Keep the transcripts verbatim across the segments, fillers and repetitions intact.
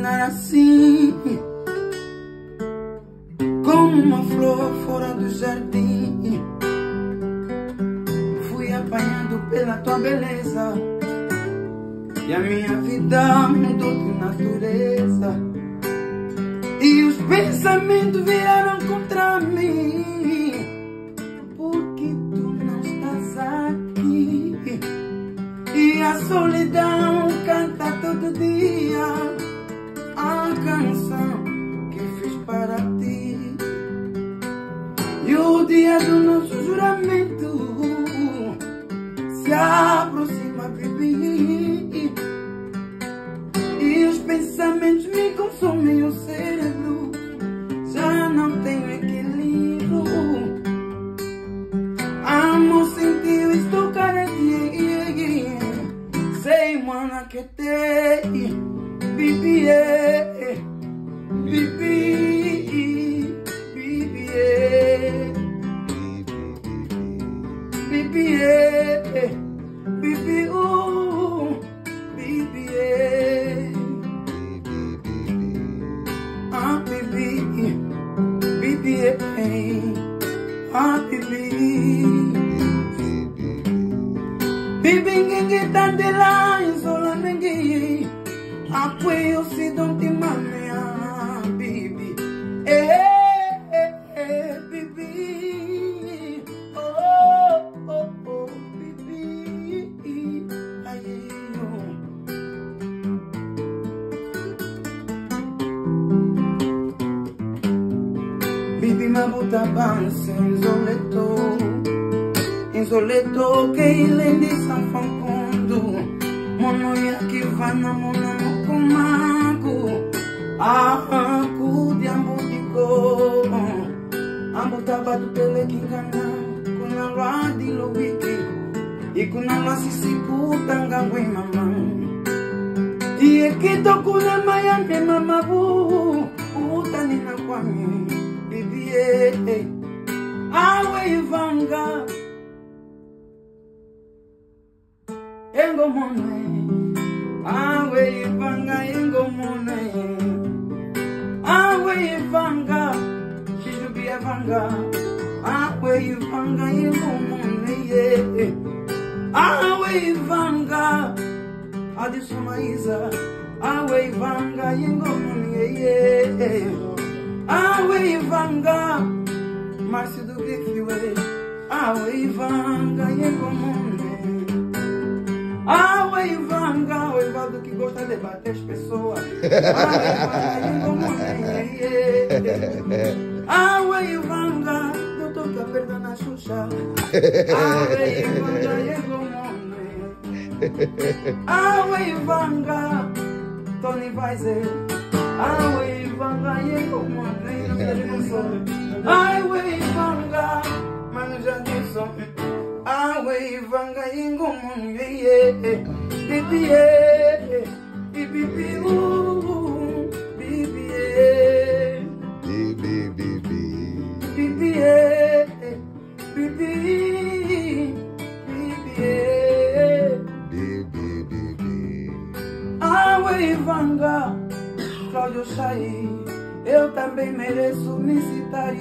terminar assim, como uma flor fora do jardim. Fui apanhado pela tua beleza e a minha vida mudou de natureza. E os pensamentos vieram contra mim, porque tu não estás aqui. E a solidão canta todo dia a canção que fiz para ti. E o dia do nosso juramento se aproxima, Bibi. E os pensamentos me consomem o cérebro, já não tenho equilíbrio. Amo sentir, estou carente. Sei, mana, que te Bibi, Bibi, Bibi, Bibi, Bibi, uh, Bibi, ah, Bibi, Bibi, ah, Bibi. Bibi ngingi dandela insola nengi akwe yosi donti mamea Bibi. Eh eh eh Bibi. Oh oh oh Bibi. Ayo. Bibi mabuta banse insoleto. Insoleto que ele diz a fancondo, mono ya que vai na mona no comago, ah, cu de ambudico, ambutaba do pele que engana, com a lua de luiki, e com a lua se se putanga ui mamãe, e é que tô com a maia de mamabu, puta nina kwami, Bibi, awe vanga. Engo mone, awe ivanga, engo mone, awe ivanga, shishubi evanga, awe ivanga, engo mone, yeah, awe ivanga, adisuma isa, awe ivanga, engo mone, yeah, awe ivanga, marci do bifiwe, awe ivanga, engo mone. Ah, o Ivanga, o Ivaldo que gosta de bater as pessoas. Ah, o Ivanga, doutor que aperta na Xuxa. Ah, o Ivanga, chegou o Ah, o Ivanga, Tony Weiser. Ah, o Ivanga, chegou o Ah, o Ivanga, Mano Jadson. Ah, we vanga ingo mon ye, Bibi, Bibi, Bibi, Bibi, Bibi, Bibi, Bibi, Bibi, Bibi. Ah, we vanga, Klaudio Hoshai, eu também mereço me citar.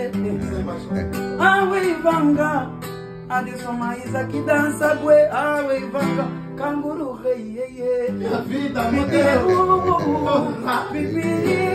Ah, we vanga. Adilson Maísa que dança, gue, awe, vanga, canguru, rei, ye, ye. Minha vida me deu. Bibi.